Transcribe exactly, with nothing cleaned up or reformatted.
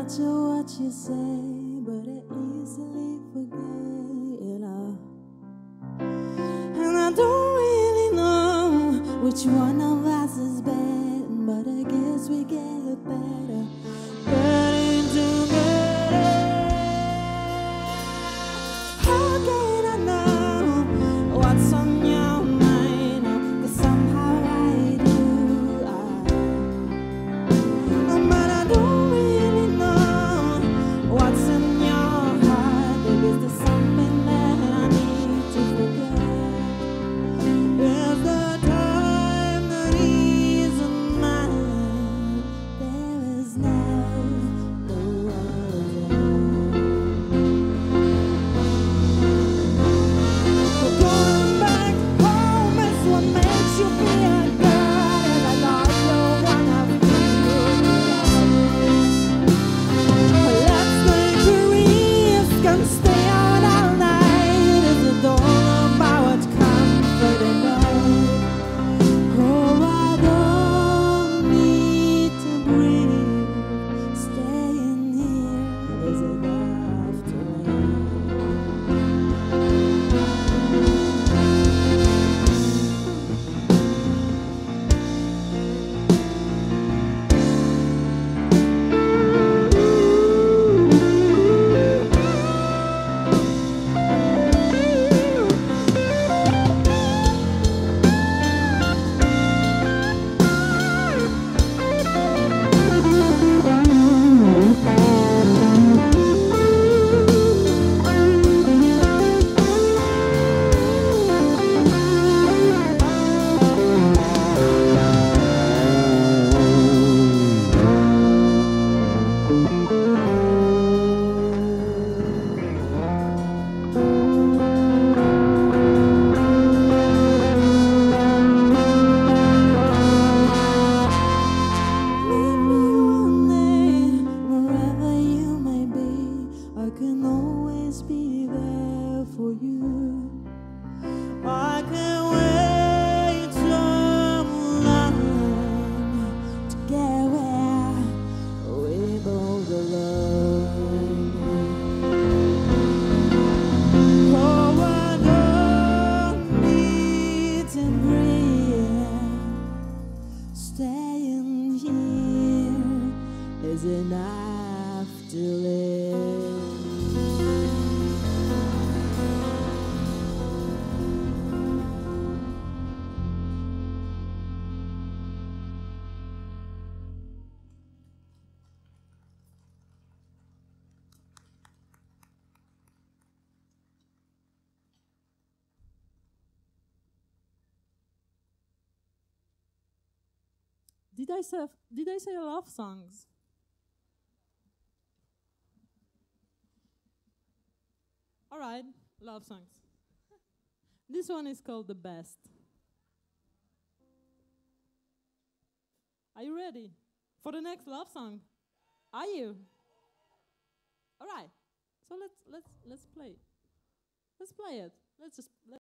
not sure what you say, but I easily forget it all. And I don't really know which one of us is bad, but I guess we get better getting together. How can I know what's on your mind? 'Cause somehow I do. I, but I don't really know what's in your heart. Maybe there's something that I need to forget. Is the time that isn't mine? There is now no other. But going back home is what makes you feel good, and I know you wanna feel good. Let's take a risk and stay out all night. Is it all about comfort and love? Oh, I don't need to breathe. Staying here is enough to live. Meet me one day, wherever you may be. I can always be there for you. I can't wait so long to get where we both belong. Oh, I don't need to breathe. Staying here is enough to live. Did I say did I say love songs? All right, love songs. This one is called The Best. Are you ready for the next love song? Are you? All right. So let's let's let's play. Let's play it. Let's just let